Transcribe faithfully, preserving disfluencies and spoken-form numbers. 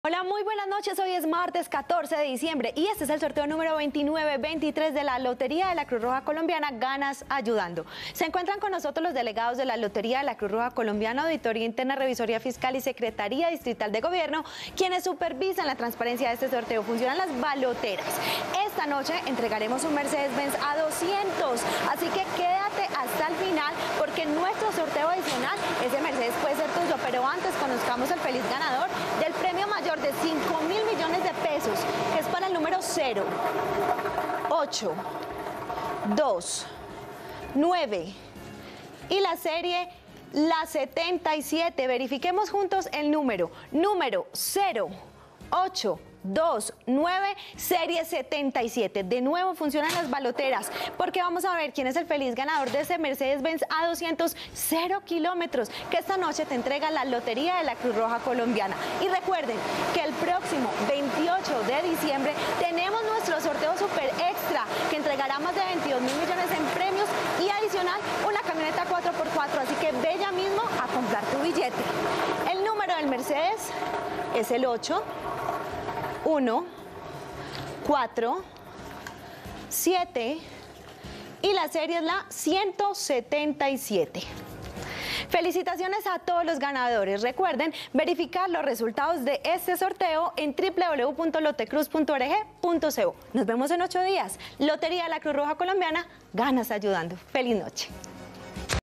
Hola, muy buenas noches. Hoy es martes catorce de diciembre y este es el sorteo número veintinueve veintitrés de la Lotería de la Cruz Roja Colombiana, Ganas Ayudando. Se encuentran con nosotros los delegados de la Lotería de la Cruz Roja Colombiana, Auditoría Interna, Revisoría Fiscal y Secretaría Distrital de Gobierno, quienes supervisan la transparencia de este sorteo. Funcionan las baloteras. Esta noche entregaremos un Mercedes-Benz A doscientos, así que quédate hasta el final porque nuestro sorteo adicional, ese Mercedes puede ser tuyo, pero antes conozcamos el feliz ganador del premio mayor de cinco mil millones de pesos, que es para el número cero, ocho, dos, nueve y la serie la setenta y siete. Verifiquemos juntos el número, número cero, ocho, dos, nueve, serie setenta y siete. De nuevo funcionan las baloteras porque vamos a ver quién es el feliz ganador de ese Mercedes-Benz A doscientos cero kilómetros que esta noche te entrega la Lotería de la Cruz Roja Colombiana. Y recuerden que el próximo veintiocho de diciembre tenemos nuestro sorteo super extra que entregará más de veintidós mil millones en premios y adicional una camioneta cuatro por cuatro, así que ve ya mismo a comprar tu billete. El número del Mercedes es el ocho, uno, cuatro, siete y la serie es la ciento setenta y siete. Felicitaciones a todos los ganadores. Recuerden verificar los resultados de este sorteo en w w w punto lotecruz punto org punto co. Nos vemos en ocho días. Lotería de la Cruz Roja Colombiana, Ganas Ayudando. Feliz noche.